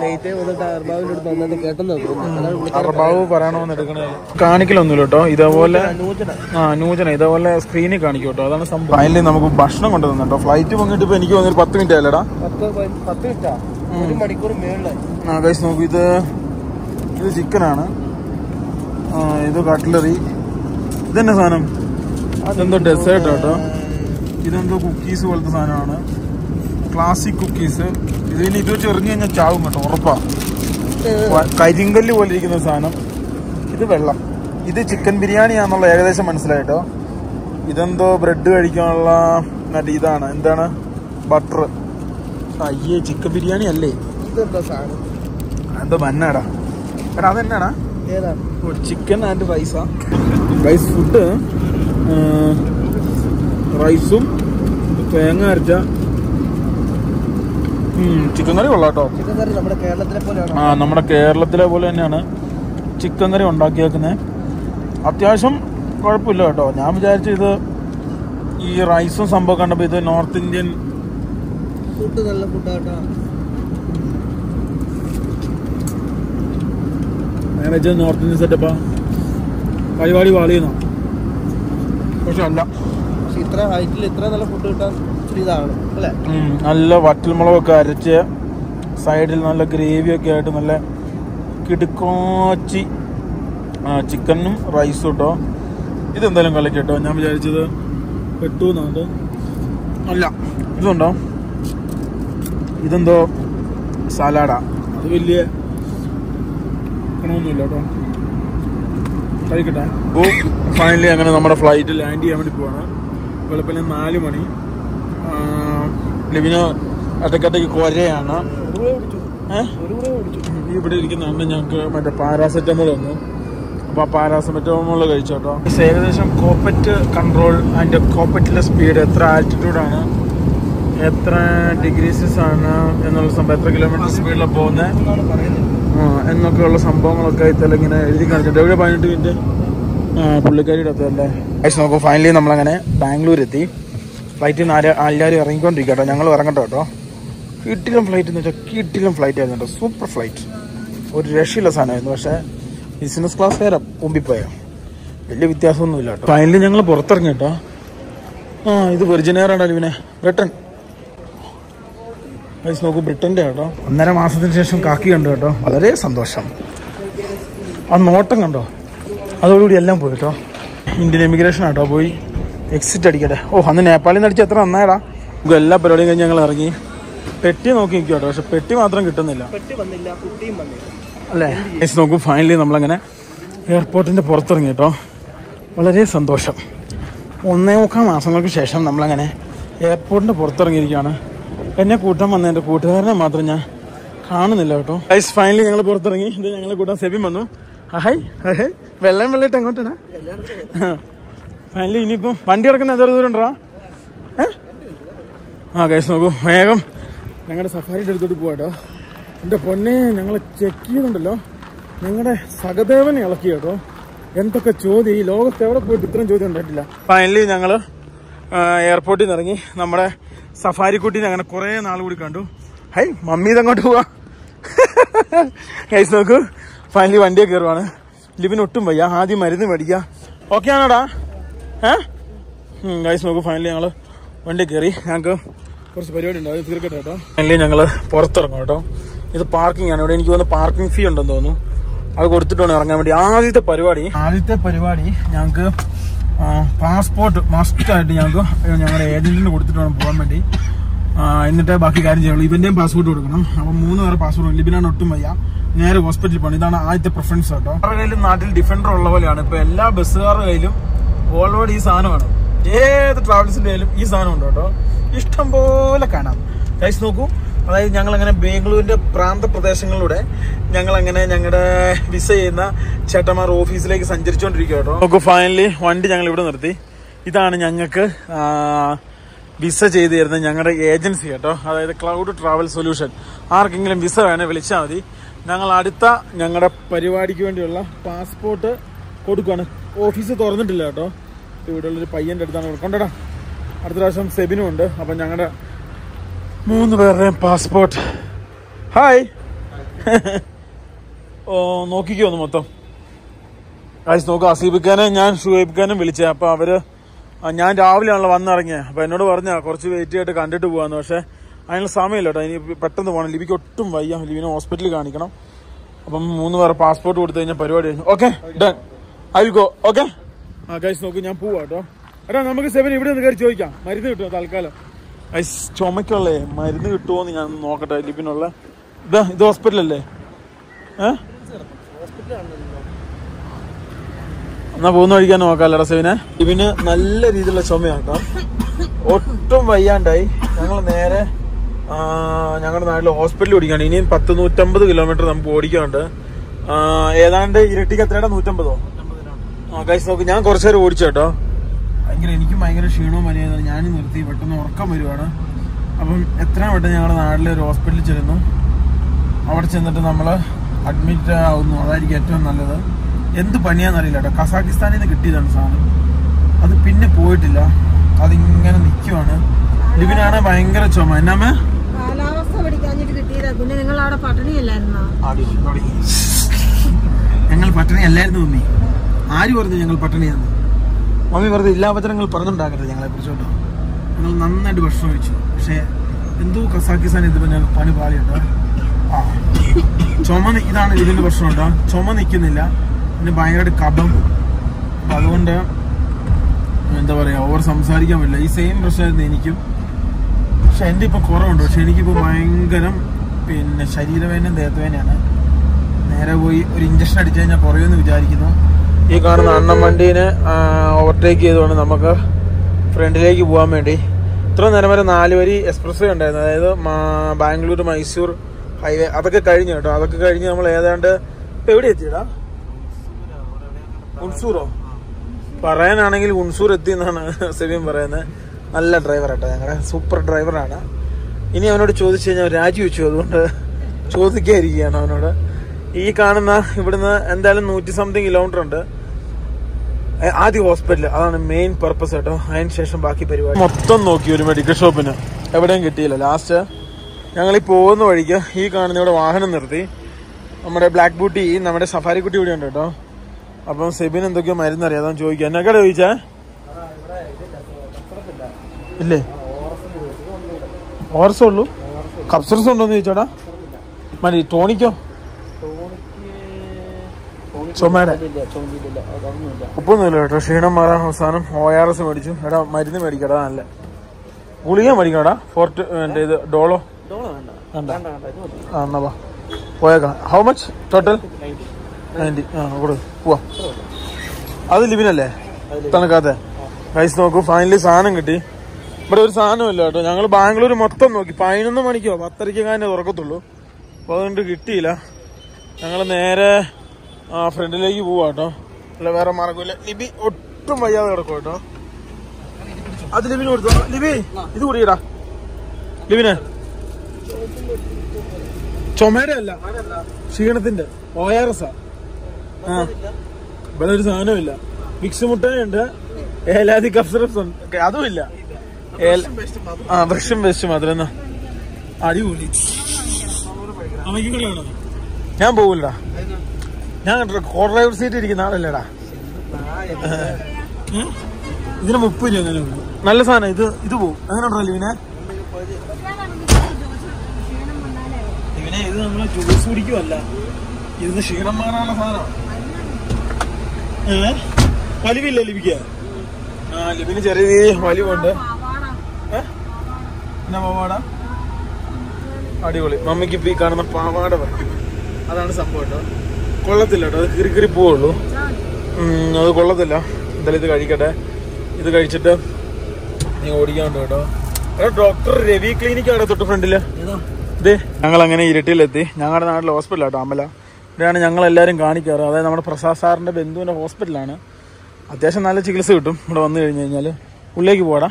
അറബാബ് പറയണമെന്ന് എടുക്കണേ. കാണിക്കലൊന്നുമില്ല കേട്ടോ. ഇതേപോലെ നൂചന ഇതേപോലെ സ്ക്രീനിൽ കാണിക്കും കേട്ടോ. അതാണ് സംഭവം. ഫൈനലി നമുക്ക് ഭക്ഷണം കൊണ്ടുവന്നു കേട്ടോ. ഫ്ലൈറ്റ് പൊങ്ങിട്ട് ഇപ്പൊ എനിക്ക് തോന്നുന്നു 10 മിനിറ്റ് ആയല്ലേടാ? 10 മിനിറ്റാ, 1 മണിക്കൂർ മേളിലായി. ഗൈസ് നോക്കൂ, ഇത് ചിക്കനാണ്. ഇത് കട്ട്ലറി. ഇതെന്നെ സാധനം? ഇതെന്തോ ഡെസേർട്ട് കേട്ടോ. ഇതെന്തോ കുക്കീസ് പോലത്തെ സാധനമാണ്. Classic cookies. ഇതിന് ഇത് വെച്ച് എറിഞ്ഞു കഴിഞ്ഞാൽ ചാവും കേട്ടോ, ഉറപ്പാ. കരിങ്കല്ല് പോലെ ഇരിക്കുന്ന സാധനം. ഇത് വെള്ളം. ഇത് ചിക്കൻ ബിരിയാണിയാന്നുള്ള ഏകദേശം മനസ്സിലായിട്ടോ. ഇതെന്തോ ബ്രെഡ് കഴിക്കാനുള്ള മറ്റേ ഇതാണ്. എന്താണ്? ബട്ടർ. അയ്യേ, ചിക്കൻ ബിരിയാണി അല്ലേ? എന്തോ മന്നാടാ. എടാ അതെന്നാടാ? ചിക്കൻ ആൻഡ് റൈസാ. Rice food. റൈസും തേങ്ങ അരച്ച ചിക്കൻ കറി കൊള്ളാട്ടോ. നമ്മുടെ കേരളത്തിലെ പോലെ തന്നെയാണ് ചിക്കൻ കറി ഉണ്ടാക്കിയേക്കുന്നത്. അത്യാവശ്യം കുഴപ്പമില്ല കേട്ടോ. ഞാൻ വിചാരിച്ചു ഇത് ഈ റൈസും സംഭവം കണ്ടപ്പോൾ ഇത് നോർത്ത് ഇന്ത്യൻ ഫുഡ് നല്ല ഫുഡാട്ടോ. വെച്ച നോർത്ത് ഇന്ത്യൻ സെറ്റപ്പാ. പരിപാടി വാളിയുന്നോ? പക്ഷെ അല്ല, പക്ഷെ ഇത്ര ഹൈറ്റിൽ ഇത്ര നല്ല ഫുഡ് കിട്ടാൻ ഇച്ചിരി ഇതാണ് അല്ലേ. നല്ല വറ്റൽമുളകൊക്കെ അരച്ച് സൈഡിൽ നല്ല ഗ്രേവിയൊക്കെ ആയിട്ട് നല്ല കിടുക്കാച്ചി ചിക്കനും റൈസും കേട്ടോ. ഇതെന്തായാലും കളിക്ക് കേട്ടോ. ഞാൻ വിചാരിച്ചത് പെട്ടു എന്നുണ്ട്. അല്ല, ഇതുണ്ടോ, ഇതെന്തോ സലാഡാ. അത് വലിയ ഗുണമൊന്നുമില്ല കേട്ടോ. കഴിക്കട്ടെ. അപ്പോൾ ഫൈനലി അങ്ങനെ നമ്മുടെ ഫ്ലൈറ്റ് ലാൻഡ് ചെയ്യാൻ വേണ്ടി പോവാണ്. വെളുപ്പിന് 4 മണി. ലിവിന് ഇടയ്ക്കിടയ്ക്ക് കൊരയാണ്. ഇവിടെ ഇരിക്കുന്നുണ്ട്. ഞങ്ങൾക്ക് മറ്റേ പാരാസെറ്റമോൾ വന്നു. അപ്പോൾ ആ പാരാസെറ്റമോൾ കഴിച്ചോട്ടോ. ഏകദേശം കോപ്പറ്റ് കൺട്രോൾ ആൻഡ് കോപ്പറ്റിലെ സ്പീഡ്, എത്ര ആൾട്ടിറ്റ്യൂഡാണ്, എത്ര ഡിഗ്രീസസ് ആണ് എന്നുള്ള സംഭവം, എത്ര കിലോമീറ്റർ സ്പീഡിലാണ് പോകുന്നത് എന്നൊക്കെയുള്ള സംഭവങ്ങളൊക്കെ ഇങ്ങനെ എഴുതി കാണിച്ചിട്ടുണ്ട്. എവിടെ 18 മിനിറ്റ് പുള്ളിക്കാരിയുടെ അല്ലേ. നോക്കൂ, ഫൈനലി നമ്മളങ്ങനെ ബാംഗ്ലൂർ എത്തി. ഫ്ലൈറ്റിൽ നിന്ന് എല്ലാവരും ഇറങ്ങിക്കൊണ്ടിരിക്കട്ടോ. ഞങ്ങൾ ഇറങ്ങട്ടോ കേട്ടോ. കിട്ടിലും ഫ്ലൈറ്റ് എന്ന് വെച്ചാൽ കിട്ടിലും ഫ്ലൈറ്റ് ആയിരുന്നു കേട്ടോ. സൂപ്പർ ഫ്ലൈറ്റ്, ഒരു രക്ഷയില്ല സാധനമായിരുന്നു. പക്ഷേ ബിസിനസ് ക്ലാസ് വേറെ മുമ്പിപ്പോയോ, വലിയ വ്യത്യാസമൊന്നുമില്ല കേട്ടോ. ഫൈനലി ഞങ്ങൾ പുറത്തിറങ്ങി കേട്ടോ. ഇത് വെർജിൻ എയർ ആണോ ഇവനെ, ബ്രിട്ടൻ. നോക്കൂ, ബ്രിട്ടൻ്റെ കേട്ടോ. 1.5 മാസത്തിന് ശേഷം കാക്കി കണ്ടു കേട്ടോ. വളരെ സന്തോഷം. ആ നോട്ടം കണ്ടോ, അതോടുകൂടി എല്ലാം പോയി കേട്ടോ. ഇന്ത്യൻ എമിഗ്രേഷൻ ആട്ടോ. പോയി എക്സിറ്റ് അടിക്കട്ടെ. അന്ന് നേപ്പാളിൽ നിന്ന് അടിച്ച് എത്ര നന്നായടാ. നമുക്ക് എല്ലാ പരിപാടിയും കഴിഞ്ഞ് ഞങ്ങൾ ഇറങ്ങി. പെട്ടി നോക്കി നിൽക്കും കേട്ടോ. പക്ഷെ പെട്ടി മാത്രം കിട്ടുന്നില്ല അല്ലേ. നോക്കൂ, ഫൈനലി നമ്മളങ്ങനെ എയർപോർട്ടിൻ്റെ പുറത്തിറങ്ങി കേട്ടോ. വളരെ സന്തോഷം. 1.25 മാസങ്ങൾക്ക് ശേഷം നമ്മളങ്ങനെ എയർപോർട്ടിൻ്റെ പുറത്തിറങ്ങിയിരിക്കുകയാണ്. എന്നെ കൂട്ടാൻ വന്ന എൻ്റെ കൂട്ടുകാരനെ മാത്രം ഞാൻ കാണുന്നില്ല കേട്ടോ. ഫൈനലി ഞങ്ങൾ പുറത്തിറങ്ങി. ഇത് ഞങ്ങളെ കൂട്ടാൻ സെബിൻ വന്നു. Hi hi. വെള്ളം വെള്ളയിട്ട് എങ്ങോട്ടാണ് ഫൈനലി? ഇനിയിപ്പം വണ്ടി കിടക്കുന്ന എത്ര ദൂരം ഉണ്ടോ? ഗൈസ് നോക്കൂ, വേഗം ഞങ്ങളുടെ സഫാരിയുടെ അടുത്തോട്ട് പോവാട്ടോ. എൻ്റെ പൊന്നെ, ഞങ്ങളെ ചെക്ക് ചെയ്യുന്നുണ്ടല്ലോ. ഞങ്ങളുടെ സഹദേവനെ ഇളക്കി കേട്ടോ. എന്തൊക്കെ ചോദ്യം, ഈ ലോകത്ത് എവിടെ പോയിട്ട് ഇത്രയും ചോദ്യം ഉണ്ടായിട്ടില്ല. ഫൈനലി ഞങ്ങൾ എയർപോർട്ടിൽ നിന്ന് ഇറങ്ങി. നമ്മുടെ സഫാരി കുട്ടീനെ അങ്ങനെ കുറേ നാൾ കൂടി കണ്ടു. ഹൈ, മമ്മി ഇതങ്ങോട്ട് പോവാ. ഗൈസ് നോക്കൂ, ഫൈനലി വണ്ടിയെ കയറുവാണ്. ലിവിന് ഒട്ടും വയ്യ. ആദ്യം മരുന്ന് മേടിക്കുക. ഓക്കെ ആണോടാ? ഗൈസ് നോക്കൂ, ഫൈനലി ഞങ്ങൾ വണ്ടി കയറി. ഞങ്ങൾക്ക് കുറച്ച് പരിപാടി ഉണ്ട്, അത് തീർക്കട്ടെ കേട്ടോ. ഫൈനലി ഞങ്ങൾ പുറത്തിറങ്ങും കേട്ടോ. ഇത് പാർക്കിംഗ് ആണ്. ഇവിടെ എനിക്ക് തോന്നുന്നു പാർക്കിംഗ് ഫീ ഉണ്ടെന്ന് തോന്നുന്നു. അത് കൊടുത്തിട്ട് വേണം ഇറങ്ങാൻ വേണ്ടി. ആദ്യത്തെ പരിപാടി ഞങ്ങൾക്ക് പാസ്പോർട്ട് മസ്റ്റായിട്ട് ഞങ്ങൾക്ക് ഞങ്ങളുടെ ഏജന്റിന് കൊടുത്തിട്ട് വേണം പോകാൻ വേണ്ടി. എന്നിട്ട് ബാക്കി കാര്യം ചെയ്യുള്ളൂ. ഇവന്റെയും പാസ്പോർട്ട് കൊടുക്കണം. അപ്പം 3 പേരെ പാസ്പോർട്ട്. ലിബിനാണ് ഒട്ടും വയ്യ. നേരെ ഹോസ്പിറ്റലിൽ പോകണം. ഇതാണ് ആദ്യത്തെ പ്രിഫറൻസ് കേട്ടോ. അവരുടെ കയ്യിലും നാട്ടിൽ ഡിഫൻഡർ ഉള്ള പോലെയാണ് ഇപ്പൊ എല്ലാ ബസ്സുകാരുടെ കയ്യിലും ഓൾറെഡി ഈ സാധനമാണ്. ഏത് ട്രാവൽസിന്റെ കയ്യിലും ഈ സാധനം ഉണ്ട് കേട്ടോ. ഇഷ്ടം പോലെ കാണാം. ഗൈസ് നോക്കൂ, അതായത് ഞങ്ങളങ്ങനെ ബാംഗ്ലൂരിന്റെ പ്രാന്ത പ്രദേശങ്ങളിലൂടെ ഞങ്ങളങ്ങനെ ഞങ്ങളുടെ വിസ ചെയ്യുന്ന ചേട്ടന്മാർ ഓഫീസിലേക്ക് സഞ്ചരിച്ചുകൊണ്ടിരിക്കുക കേട്ടോ. നോക്കൂ, ഫൈനലി വണ്ടി ഞങ്ങൾ ഇവിടെ നിർത്തി. ഇതാണ് ഞങ്ങൾക്ക് വിസ ചെയ്ത് തരുന്ന ഞങ്ങളുടെ ഏജൻസി കേട്ടോ. അതായത് ക്ലൗഡ് ട്രാവൽ സൊല്യൂഷൻ. ആർക്കെങ്കിലും വിസ വേണേൽ വിളിച്ചാൽ മതി. ഞങ്ങൾ അടുത്ത ഞങ്ങളുടെ പരിപാടിക്ക് വേണ്ടിയുള്ള പാസ്പോർട്ട് കൊടുക്കുകയാണ്. ഓഫീസ് തുറന്നിട്ടില്ല കേട്ടോ. ഇവിടെ ഉള്ളൊരു പയ്യൻ്റെ അടുത്താണ് കൊണ്ടടാ. അടുത്ത പ്രാവശ്യം സെബിനും ഉണ്ട്. അപ്പം ഞങ്ങളുടെ 3 പേരുടെയും പാസ്പോർട്ട്. ഹായ്. നോക്കിക്കോന്ന് മൊത്തം. ഗൈസ് നോക്കുക, അസീബിക്കാനും ഞാൻ ഷുഹൈബിക്കാനും വിളിച്ചേ. അപ്പം അവര് ഞാൻ രാവിലെയാണല്ലോ വന്നിറങ്ങിയത്. അപ്പം എന്നോട് പറഞ്ഞ കുറച്ച് വെയിറ്റ് ചെയ്തിട്ട് കണ്ടിട്ട് പോകാന്ന്. പക്ഷെ അതിനുള്ള സമയമില്ല കേട്ടോ. ഇനി പെട്ടെന്ന് പോകണം. ലിബിക്ക് ഒട്ടും വയ്യ. ലിബിനെ ഹോസ്പിറ്റലിൽ കാണിക്കണം. അപ്പം 3 പേരെ പാസ്പോർട്ട് കൊടുത്തു കഴിഞ്ഞാൽ പരിപാടി കഴിഞ്ഞു. Okay, done, I will go. Okay. Guys നോക്കൂ, ഞാൻ പോവാ കേട്ടോ. എടാ, നമുക്ക് സെവൻ ഇവിടെ നിന്ന് കയറി ചോദിക്കാം. മരുന്ന് കിട്ടുമോ തൽക്കാലം? ഗൈസ്, ചുമക്കുള്ളേ മരുന്ന് കിട്ടുമോ എന്ന് ഞാൻ നോക്കട്ടെ. ലിബിനുള്ള ഇത് ഹോസ്പിറ്റലല്ലേ? എന്നാ പോകുന്ന കഴിക്കാൻ നോക്കാല്ലടാ സെവിനെ. ലിബിന് നല്ല രീതിയിലുള്ള ചുമയാട്ടോ. ഒട്ടും വയ്യാണ്ടായി. ഞങ്ങൾ നേരെ ഞങ്ങളുടെ നാട്ടിൽ ഹോസ്പിറ്റലിൽ ഓടിക്കാണ്ട്. ഇനിയും 150 കിലോമീറ്റർ നമുക്ക് ഓടിക്കാണ്ട്. ഏതാണ്ട് ഇരട്ടിക്ക് എത്രയാ? 150. ഗൈസ് നോക്ക്, ഞാൻ കുറച്ചു നേരം ഓടിച്ചു കേട്ടോ. എനിക്കും ഭയങ്കര ക്ഷീണവും മനിയാണ്. ഞാനും നിർത്തി. പെട്ടെന്ന് ഉറക്കം വരുവാണ്. അപ്പം എത്രയും പെട്ടെന്ന് ഞങ്ങളുടെ നാട്ടിലെ ഒരു ഹോസ്പിറ്റലിൽ ചെല്ലുന്നു. അവിടെ ചെന്നിട്ട് നമ്മൾ അഡ്മിറ്റ് ആവുന്നു. അതായിരിക്കും ഏറ്റവും നല്ലത്. എന്ത് പണിയാണെന്നറിയില്ല കേട്ടോ. കസാക്കിസ്ഥാനിൽ നിന്ന് കിട്ടിയതാണ് സാധനം. അത് പിന്നെ പോയിട്ടില്ല. അതിങ്ങനെ നിൽക്കുവാണ്. ലിബിനാണ് ഭയങ്കര ചുമ. എന്നാമേ കാലാവസ്ഥ പഠിക്കാഞ്ഞിട്ട് കിട്ടിയതാ. പിന്നെ നിങ്ങൾ അവിടെ പട്ടിണിയല്ലായിരുന്നോ? ഞങ്ങൾ പട്ടിണി അല്ലായിരുന്നു മമ്മി. ആര് പറഞ്ഞു ഞങ്ങൾ പട്ടിണിയാന്ന്? മമ്മി വെറുതെ ഇല്ലാപചരങ്ങൾ പറഞ്ഞുണ്ടാക്കരുത് ഞങ്ങളെ കുറിച്ചോട്ടോ. ഞങ്ങൾ നന്നായിട്ട് ഭക്ഷണം കഴിച്ചു. പക്ഷെ എന്തോ കസാക്കിസ്ഥാൻ ഇതിപ്പോ ഞങ്ങൾ പണി പാളിയുണ്ടോ. ഇതാണ് ഇതിന്റെ പ്രശ്നം ഉണ്ടോ. ചുമ നിൽക്കുന്നില്ല, പിന്നെ ഭയങ്കരമായിട്ട് കഫം. അപ്പൊ അതുകൊണ്ട് എന്താ പറയാ, ഓവർ സംസാരിക്കാൻ പറ്റില്ല. ഈ സെയിം പ്രശ്നമായിരുന്നു എനിക്കും. പക്ഷെ എന്റെ ഇപ്പൊ കുറവുണ്ട്. പക്ഷെ എനിക്കിപ്പോ ഭയങ്കരം പിന്നെ ശരീരവേദനയും ദേഹത്തുവേദനയാണ്. നേരെ പോയി ഒരു ഇഞ്ചക്ഷൻ അടിച്ചു കഴിഞ്ഞാൽ കുറയുമെന്ന് വിചാരിക്കുന്നു. ഈ കാണുന്ന അണ്ണൻ വണ്ടീനെ ഓവർടേക്ക് ചെയ്തുകൊണ്ട് നമുക്ക് ഫ്രണ്ടിലേക്ക് പോകാൻ വേണ്ടി ഇത്ര നേരം വരെ 4 വരി എക്സ്പ്രസ് ഉണ്ടായിരുന്നു. അതായത് ബാംഗ്ലൂർ മൈസൂർ ഹൈവേ അതൊക്കെ കഴിഞ്ഞു കേട്ടോ. അതൊക്കെ കഴിഞ്ഞ് നമ്മൾ ഏതാണ്ട് ഇപ്പൊ എവിടെ എത്തിയടാ? ഉൺസൂറോ? പറയാനാണെങ്കിൽ ഉൺസൂർ എത്തി എന്നാണ് സെബിൻ പറയുന്നത്. നല്ല ഡ്രൈവർ കേട്ടോ, ഞങ്ങളുടെ സൂപ്പർ ഡ്രൈവറാണ്. ഇനി അവനോട് ചോദിച്ചു കഴിഞ്ഞാൽ രാജിവെച്ചു. അതുകൊണ്ട് ചോദിക്കാതിരിക്കുകയാണ് അവനോട്. ഈ കാണുന്ന ഇവിടുന്ന് എന്തായാലും 100 സംതിങ് കിലോമീറ്റർ ഉണ്ട്. ആദ്യ ഹോസ്പിറ്റൽ, അതാണ് മെയിൻ പർപ്പസ് കേട്ടോ. അതിന് ശേഷം ബാക്കി പരിപാടി മൊത്തം നോക്കി ഒരു മെഡിക്കൽ ഷോപ്പിന് എവിടെയും കിട്ടിയില്ല. ലാസ്റ്റ് ഞങ്ങൾ ഈ പോകുന്ന വഴിക്ക് ഈ കാണുന്ന ഇവിടെ വാഹനം നിർത്തി. നമ്മുടെ ബ്ലാക്ക് ബൂട്ടി നമ്മുടെ സഫാരി കുട്ടി ഇവിടെ ഉണ്ട് കേട്ടോ. അപ്പം സെബിന് എന്തൊക്കെയോ മരുന്നറിയാം, അതാണ് ചോദിക്കുക. എന്നൊക്കെ ചോദിച്ചാ ഇല്ലേ? ഓർസേ ഉള്ളൂ? കപ്സർസ് ഉണ്ടോന്ന് ചോദിച്ചോടാ. മതി. ടോണിക്കോ? ചുമയുടെ ഉപ്പൊന്നുമില്ല കേട്ടോ. ക്ഷീണം മാറാൻ അവസാനം ORS മേടിച്ചു. എടാ മരുന്ന് മേടിക്കടാ, നല്ല ഗുളിക മേടിക്കടാ. ഫോർട്ട് ഇത് ഡോളോ എന്നാ പോയേക്കാം. How much total? 90. കൊടു പോവാ. അത് ലിബിനല്ലേ തണുക്കാത്ത? പൈസ നോക്കൂ. ഫൈനലി സാധനം കിട്ടി. ഇവിടെ ഒരു സാധനം ഇല്ല കേട്ടോ. ഞങ്ങൾ ബാംഗ്ലൂർ മൊത്തം നോക്കി. 11 മണിക്കോ 10:30 തുറക്കത്തുള്ളൂ. അപ്പൊ അതുകൊണ്ട് കിട്ടിയില്ല. ഞങ്ങൾ നേരെ ഫ്രണ്ടിലേക്ക് പോവാ കേട്ടോ. അല്ല വേറെ മാർഗമില്ല. ലിബി ഒട്ടും വയ്യാതെ കിടക്കും കേട്ടോ. അത് ലിബിന് കൊടുത്തോ. ലിബി ഇത് കുടിയടാ. ലിബിന് ചുമയുടെ അല്ല, ക്ഷീണത്തിന്റെ ORS. ഇവിടെ ഒരു സാധനമില്ല. മിക്സ് മുട്ടയുണ്ട്, ഏലാതി കഫ്സറപ്സ് ഉണ്ട്, അതുമില്ല. വൃക്ഷം വെസ്റ്റ് മാത്രം. എന്നാ അടിപൊളി. അമ്മയ്ക്കുള്ളതാണോ? ഞാൻ പോവില്ലടാ. ഞാൻ കോ ഡ്രൈവർ സീറ്റ് ഇരിക്കുന്ന ആളല്ലേടാ. ഇതിന് 30 രൂപ അങ്ങനെ ഉള്ളു. നല്ല സാധനം. ഇത് പോവും. അങ്ങനെ ഉണ്ടല്ലോ ഇവനെ. ഇത് നമ്മളെ ജ്യൂസ് കുടിക്കുമല്ല, ഇതിന് ക്ഷീണം മാറാനുള്ള സാധനമാണ്. വലിവില്ല ലിബിക്ക്? ലിബിന് ചെറിയ രീതിയിൽ വലിവുണ്ട്. എന്നാ പാവാട? അടിപൊളി. മമ്മിക്ക് ഇപ്പൊ ഈ കാണുന്ന പാവാട പറഞ്ഞു. അതാണ് സംഭവം കേട്ടോ. കൊള്ളത്തില്ല കേട്ടോ. അത് കിറി പോവുള്ളൂ. അത് കൊള്ളത്തില്ല. എന്തായാലും ഇത് കഴിക്കട്ടെ. ഇത് കഴിച്ചിട്ട് നീ ഓടിക്കാണ്ട് കേട്ടോ. ഡോക്ടർ രവി ക്ലിനിക് ആണ് തൊട്ട് ഫ്രണ്ടില്. ഇതേ ഞങ്ങൾ അങ്ങനെ ഇരട്ടിയിലെത്തി. ഞങ്ങളുടെ നാട്ടിലെ ഹോസ്പിറ്റലാണ് അമല. ഇവിടെയാണ് ഞങ്ങൾ എല്ലാവരും കാണിക്കാറ്. അതായത് നമ്മുടെ പ്രസാദ് സാറിന്റെ ബന്ധുവിന്റെ ഹോസ്പിറ്റലാണ്. അത്യാവശ്യം നല്ല ചികിത്സ കിട്ടും ഇവിടെ വന്നു കഴിഞ്ഞു കഴിഞ്ഞാൽ. ഉള്ളിലേക്ക് പോടാ.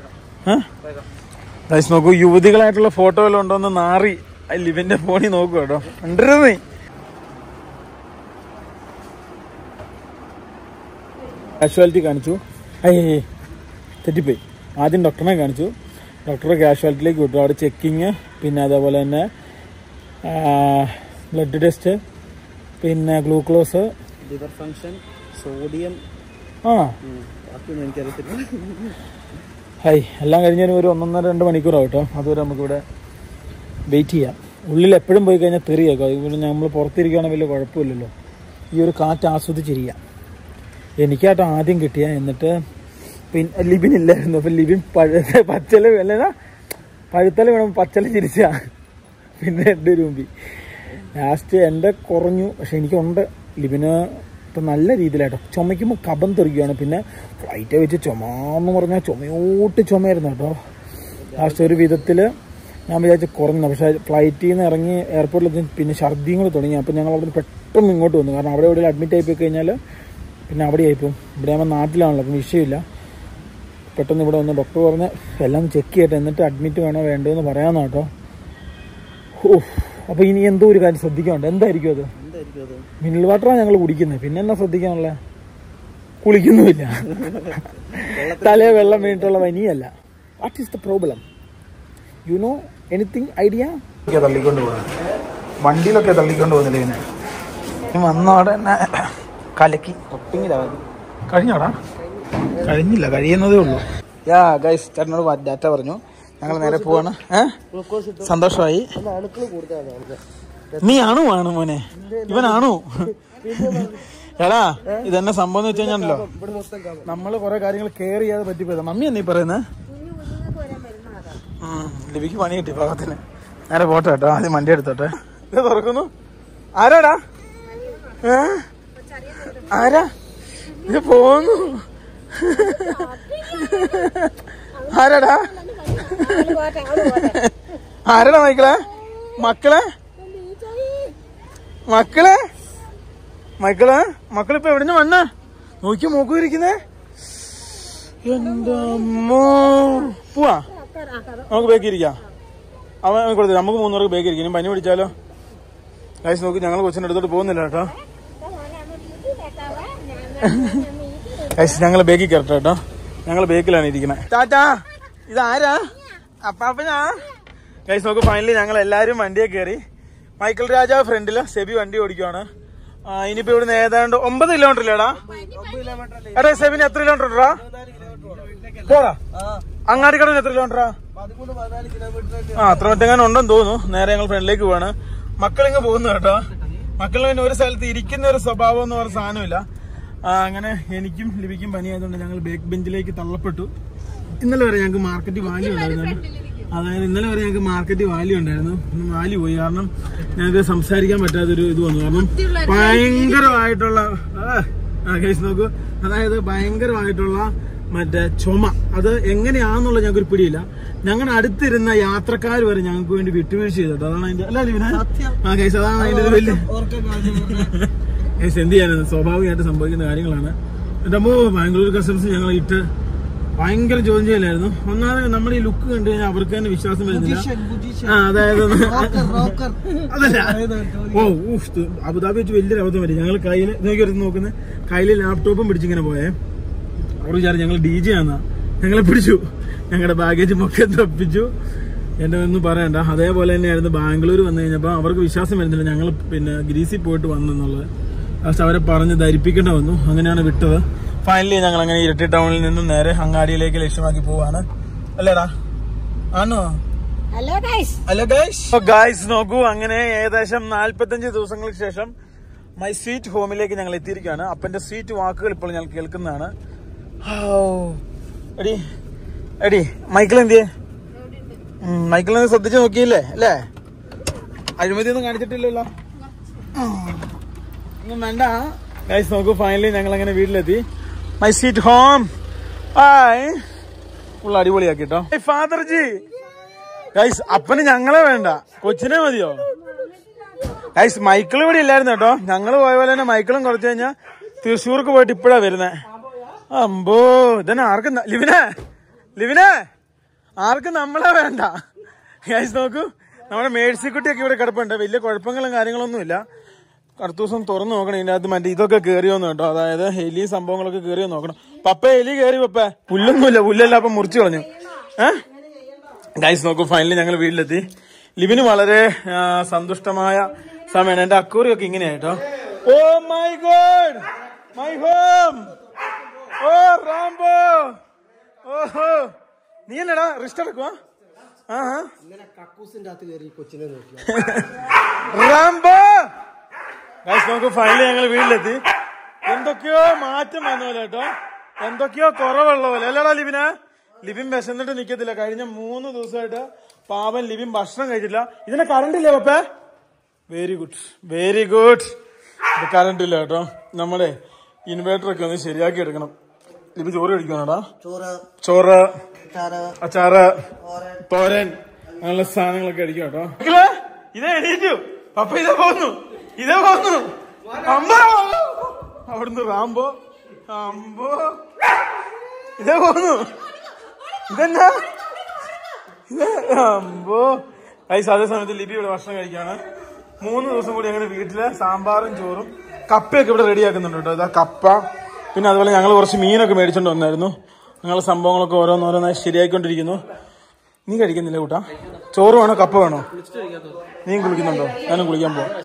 ഗൈസ് നോക്കൂ, യുവതികളായിട്ടുള്ള ഫോട്ടോ എല്ലാം ഉണ്ടോന്ന് നാറി ലിവിന്റെ ഫോണിൽ നോക്കൂ കേട്ടോ. ഉണ്ടരുത് നീ. കാഷ്വാലിറ്റി കാണിച്ചു. തെറ്റിപ്പോയി. ആദ്യം ഡോക്ടറിനെ കാണിച്ചു. ഡോക്ടറെ കാഷ്വാലിറ്റിയിലേക്ക് വിട്ടു. അവിടെ ചെക്കിങ്, പിന്നെ അതേപോലെ തന്നെ ബ്ലഡ് ടെസ്റ്റ്, പിന്നെ ഗ്ലൂക്കോസ്, ലിവർ ഫംഗ്ഷൻ, സോഡിയം. എനിക്കറിയത്തില്ല. എല്ലാം കഴിഞ്ഞാലും ഒരു 1.5-2 മണിക്കൂറാവും കേട്ടോ. അതുവരെ നമുക്കിവിടെ വെയിറ്റ് ചെയ്യാം. ഉള്ളിൽ എപ്പോഴും പോയി കഴിഞ്ഞാൽ തെറിയേക്കാം. ഇവിടെ നമ്മൾ പുറത്തിരിക്കുകയാണെങ്കിൽ വലിയ കുഴപ്പമില്ലല്ലോ. ഈ ഒരു കാറ്റ് ആസ്വദിച്ചിരിക്കാം. എനിക്കാട്ടോ ആദ്യം കിട്ടിയ. എന്നിട്ട് പിന്നെ ലിബിനില്ലായിരുന്നു. അപ്പം ലിബിൻ പച്ചല അല്ല പഴുത്തല വേണം പച്ചല ചിരിച്ചാ. പിന്നെ എൻ്റെ രൂപി ലാസ്റ്റ് എൻ്റെ കുറഞ്ഞു. പക്ഷെ എനിക്കുണ്ട്. ലിബിന് ഇപ്പം നല്ല രീതിയിലായിട്ടോ. ചുമയ്ക്കുമ്പോൾ കഫം തെറിക്കുകയാണ്. പിന്നെ ഫ്ലൈറ്റ് വെച്ച് ചുമന്ന് പറഞ്ഞാൽ ചുമയായിരുന്നു കേട്ടോ. ലാസ്റ്റ് ഒരു വിധത്തിൽ ഞാൻ വിചാരിച്ച് കുറഞ്ഞു. പക്ഷേ ഫ്ലൈറ്റിൽ നിന്ന് ഇറങ്ങി എയർപോർട്ടിൽ പിന്നെ ഛർദിയും കൂടെ തുടങ്ങി. അപ്പം ഞങ്ങൾ അവിടെ പെട്ടെന്ന് ഇങ്ങോട്ട് വന്നു. കാരണം അവിടെ എവിടെയെങ്കിലും അഡ്മിറ്റ് ആയിപ്പോയി കഴിഞ്ഞാൽ പിന്നെ അവിടെ ആയിപ്പോവും. ഇവിടെ ആകുമ്പോൾ നാട്ടിലാണല്ലോ, അപ്പം വിഷയമില്ല. പെട്ടെന്ന് ഇവിടെ വന്ന് ഡോക്ടർ പറഞ്ഞ് എല്ലാം ചെക്ക് ചെയ്യട്ടെ, എന്നിട്ട് അഡ്മിറ്റ് വേണോ വേണ്ടതെന്ന് പറയാമെന്ന് കേട്ടോ. അപ്പോൾ ഇനി എന്തോ ഒരു കാര്യം ശ്രദ്ധിക്കാനുണ്ട്. എന്തായിരിക്കും അത്? മിനറൽ വാട്ടറാണ് ഞങ്ങൾ കുടിക്കുന്നത്. പിന്നെ എന്നാ ശ്രദ്ധിക്കാനുള്ള? കുളിക്കുന്നുമില്ല. തലേ വെള്ളം വീണിട്ടുള്ള പനിയല്ല. What is the problem? You know anything idea? തള്ളിക്കൊണ്ട് പോകാൻ വണ്ടിയിലൊക്കെ തള്ളിക്കൊണ്ട് പോകുന്നില്ല ഇങ്ങനെ വന്നോടെ തന്നെ കലക്കി തൊട്ടിങ്ങിലാവും. കഴിഞ്ഞോടാ? കഴിഞ്ഞില്ല, കഴിയുന്നതേ ഉള്ളൂ. യാ ഗൈസ്, ചേട്ടനോട് ഡാറ്റ പറഞ്ഞു. ഞങ്ങൾ നേരെ പോവാണ്. സന്തോഷമായി. നീ ആണു മോനെ, ഇവനാണു. എടാ ഇതെന്നെ സംഭവം എന്ന് വെച്ച് കഴിഞ്ഞാണല്ലോ, നമ്മള് കൊറേ കാര്യങ്ങൾ കെയർ ചെയ്യാതെ പറ്റിപ്പോയതാ. മമ്മി എന്നീ പറയുന്നത് ലിപിക്ക് പണി കിട്ടി പാകത്തിന്. നേരെ പോട്ടെ കേട്ടോ, ആദ്യം വണ്ടി എടുത്തോട്ടെ. ഇത് തുറക്കുന്നു. ആരാടാ? ആരാ ഇത് പോന്നു? ആരാടാ? ആരാടാ മക്കളെ? മക്കളിപ്പോ എവിടുന്ന് വന്ന? നോക്കി മൂക്കു ഇരിക്കുന്നേ. എന്റെ അമ്മോ. പോവാ, നമുക്ക് ബേക്കിരിക്കാം. അവൻ കൊടുത്തില്ല, നമുക്ക് 3 പേർക്ക് ബേക്കിരിക്കും. പനി പിടിച്ചാലോ? ഗൈസ് നോക്കി, ഞങ്ങൾ കൊച്ചിൻ്റെ അടുത്തോട്ട് പോകുന്നില്ല കേട്ടോ. ഗൈസ് ഞങ്ങൾ ബേക്കിൽ കയറട്ടെ കേട്ടോ. ഞങ്ങൾ ബേക്കിലാണ് ഇരിക്കുന്നത്. ടാറ്റാ. ഇതാരാ? അപ്പാപ്പനാ? ഗൈസ് നോക്ക്, ഫൈനലി ഞങ്ങൾ എല്ലാരും വണ്ടിയെ കയറി. മൈക്കിൾ രാജാവ് ഫ്രണ്ടില്, സെബി വണ്ടി ഓടിക്കുവാണ്. ഇനിയിപ്പോ ഇവിടുന്ന് ഏതാണ്ട് 9 കിലോമീറ്റർ ഇല്ലേടാ? എടാ സെബിന് എത്ര കിലോമീറ്റർ ഉണ്ടാ? പോടാ. അങ്ങാടിക്കടന്ന് എത്ര കിലോമീറ്ററാ? അത്ര മറ്റെങ്ങാനും ഉണ്ടെന്ന് തോന്നുന്നു. നേരെ ഞങ്ങൾ ഫ്രണ്ടിലേക്ക് പോവാണ്. മക്കളിങ്ങ് പോകുന്നു കേട്ടോ. മക്കളിന് പിന്നെ ഒരു സ്ഥലത്ത് ഇരിക്കുന്ന ഒരു സ്വഭാവം എന്ന് പറഞ്ഞ സാധനമില്ല. അങ്ങനെ എനിക്കും ലിപിക്കും പനിയായതുകൊണ്ട് ഞങ്ങൾ ബേക്ക് ബെഞ്ചിലേക്ക് തള്ളപ്പെട്ടു. ഇന്നലെ വരെ ഞങ്ങൾക്ക് മാർക്കറ്റ് വാല്യൂ ഉണ്ടായിരുന്നു. വാല്യൂ പോയി. കാരണം ഞങ്ങൾക്ക് സംസാരിക്കാൻ പറ്റാത്തൊരു ഇത് വന്നു. കാരണം ഭയങ്കരമായിട്ടുള്ള കേസ് നോക്കൂ, അതായത് ഭയങ്കരമായിട്ടുള്ള മറ്റേ ചുമ. അത് എങ്ങനെയാണെന്നുള്ള ഞങ്ങൾക്കൊരു പിടിയില്ല. ഞങ്ങളുടെ അടുത്തിരുന്ന യാത്രക്കാർ വരെ ഞങ്ങൾക്ക് വേണ്ടി വിട്ടുവീഴ്ച ചെയ്തിട്ടോ. അതാണ് അതിന്റെ അല്ല ലിവിന? കേസ് അതാണ് അതിന്റെ ഒരു വലിയ കേസ്. എന്ത് ചെയ്യാനാണ്, സ്വാഭാവികമായിട്ട് സംഭവിക്കുന്ന കാര്യങ്ങളാണ്. എന്റെ അമ്മോ, ബാംഗ്ലൂർ കസ്റ്റംസ് ഞങ്ങൾ ഇട്ട് ഭയങ്കര ചോദ്യം ചെയ്യലായിരുന്നു. ഒന്നാമത് നമ്മുടെ ഈ ലുക്ക് കണ്ടു കഴിഞ്ഞാൽ അവർക്ക് തന്നെ വിശ്വാസം വരുന്നില്ല. അതായത് അതല്ല, അബുദാബി വെച്ച് വലിയൊരു അബദ്ധം വരും. ഞങ്ങൾ കയ്യിൽ നോക്കുന്നത്, കയ്യിൽ ലാപ്ടോപ്പും പിടിച്ചിങ്ങനെ പോയേ. അവർ വിചാരിച്ചു ഞങ്ങൾ DJ ആണെന്നാ. ഞങ്ങളെ പിടിച്ചു, ഞങ്ങളുടെ ബാഗേജ് മൊക്കെ തപ്പിച്ചു. എന്റെ ഒന്നും പറയണ്ട. അതേപോലെ തന്നെയായിരുന്നു ബാംഗ്ലൂർ വന്നു കഴിഞ്ഞപ്പോൾ അവർക്ക് വിശ്വാസം വരുന്നില്ല ഞങ്ങൾ പിന്നെ ഗ്രീസിൽ പോയിട്ട് വന്നെന്നുള്ളത്. പക്ഷെ അവരെ പറഞ്ഞ് ധരിപ്പിക്കേണ്ട വന്നു. അങ്ങനെയാണ് വിട്ടത്. ഫൈനലി ഞങ്ങൾ അങ്ങനെ ഇരട്ടി ടൗണിൽ നിന്നും നേരെ അങ്ങാടിയിലേക്ക് ലക്ഷ്യമാക്കി പോവാണ്. അല്ലേടാ? ആണോ? ഹലോ ഗൈസ് നോക്കൂ, അങ്ങനെ ഏകദേശം 45 ദിവസങ്ങൾക്ക് ശേഷം മൈ സ്വീറ്റ് ഹോമിലേക്ക് ഞങ്ങൾ എത്തിയിരിക്കുകയാണ്. അപ്പന്റെ സ്വീറ്റ് വാക്കുകൾ ഇപ്പോൾ ഞങ്ങൾ കേൾക്കുന്നതാണ്. എടി മൈക്കിൾ എന്തിയെ? മൈക്കിളിനെ ശ്രദ്ധിച്ച് നോക്കിയില്ലേ അല്ലേ? അഴിമതി ഒന്നും കാണിച്ചിട്ടില്ലല്ലോ. ഒന്നും വേണ്ട. ഗൈസ് നോക്കൂ, ഫൈനലി ഞങ്ങൾ അങ്ങനെ വീട്ടിലെത്തി. My sweet home. ഫുൾ അടിപൊളിയാക്കിട്ടോ ഫാദർജി. ഗൈസ് അപ്പന് ഞങ്ങളെ വേണ്ട, കൊച്ചിനെ മതിയോ? ഗൈസ് മൈക്കിൾ ഇവിടെ ഇല്ലായിരുന്നു കേട്ടോ. ഞങ്ങൾ പോയ പോലെ തന്നെ മൈക്കിളും കുറച്ച് കഴിഞ്ഞാൽ തൃശ്ശൂർക്ക് പോയിട്ട് ഇപ്പഴാ വരുന്നേ. അമ്പോ, ഇതന്നെ ആർക്കും ലിവിനെ ആർക്കും നമ്മളെ വേണ്ട. ഗൈസ് നോക്കൂ, നമ്മുടെ മേഴ്സിക്കുട്ടിയൊക്കെ ഇവിടെ കിടപ്പുണ്ട്. വലിയ കുഴപ്പങ്ങളും കാര്യങ്ങളൊന്നുമില്ല. അടുത്ത ദിവസം തുറന്നു നോക്കണം ഇതിന്റെ അകത്ത് മറ്റേ ഇതൊക്കെ കയറിയോന്ന് കേട്ടോ. അതായത് എലി സംഭവങ്ങളൊക്കെ കയറിയോ നോക്കണം. പപ്പ എലി കയറി. പപ്പ പുല്ലൊന്നുമില്ല, പുല്ലെല്ലാം അപ്പൊ മുറിച്ചു കളഞ്ഞു. ഗൈസ് നോക്കൂ, ഫൈനലി ഞങ്ങൾ വീട്ടിലെത്തി. ലിവിന് വളരെ സന്തുഷ്ടമായ സമയമാണ്. എന്റെ അക്കൂറിയൊക്കെ ഇങ്ങനെയായിട്ടോ. Oh my God, my home. Oh Rambo. ഓഹോ, നീ എന്നടാ റിസ്റ്റ് എടുക്കുവാ? റാംബോ. ഗൈസ് നോക്കൂ, ഫൈനലി ഞങ്ങൾ വീട്ടിലെത്തി. എന്തൊക്കെയോ മാറ്റം വന്ന പോലെ കേട്ടോ, എന്തൊക്കെയോ കുറവുള്ള പോലെ അല്ലടാ ലിബിന? ലിബിൻ വിശന്നിട്ട് നിക്കത്തില്ല. കഴിഞ്ഞ 3 ദിവസമായിട്ട് പാവൻ ലിബിൻ ഭക്ഷണം കഴിച്ചില്ല. ഇതിന് കറണ്ട് ഇല്ലേ പപ്പേ? Very good, very good. ഇത് കറണ്ട് ഇല്ല കേട്ടോ. നമ്മുടെ ഇൻവേർട്ടറൊക്കെ ഒന്ന് ശരിയാക്കി എടുക്കണം. ലിബി ചോറ് കഴിക്കണോടാ? ചോറ്, അച്ചാറ്, തോരൻ, അങ്ങനെയുള്ള സാധനങ്ങളൊക്കെ അടിക്കും കേട്ടോ. ഇതേ എണീറ്റു പപ്പ. ഇതേ പോകുന്നു. അമ്പോ, അവിടുന്ന് റാംബോ. അമ്പോ, ഇതേ പോകുന്നു. ഇതെന്നാ അമ്പോ. ഗൈസ് അതേ സമയത്ത് ലിബി ഇവിടെ ഭക്ഷണം കഴിക്കാണ്. 3 ദിവസം കൂടി അങ്ങനെ വീട്ടില് സാമ്പാറും ചോറും കപ്പയൊക്കെ ഇവിടെ റെഡിയാക്കുന്നുണ്ട് കേട്ടോ. ഇതാ കപ്പ. പിന്നെ അതുപോലെ ഞങ്ങൾ കുറച്ച് മീനൊക്കെ മേടിച്ചോണ്ട് വന്നായിരുന്നു. ഞങ്ങൾ സംഭവങ്ങളൊക്കെ ഓരോന്നോരോന്നായി ശരിയായിക്കൊണ്ടിരിക്കുന്നു. നീ കഴിക്കുന്നില്ല കൂട്ടാ? ചോറ് വേണോ കപ്പ വേണോ? നീ കുളിക്കുന്നുണ്ടോ? ഞാനും കുളിക്കാൻ പോവാം.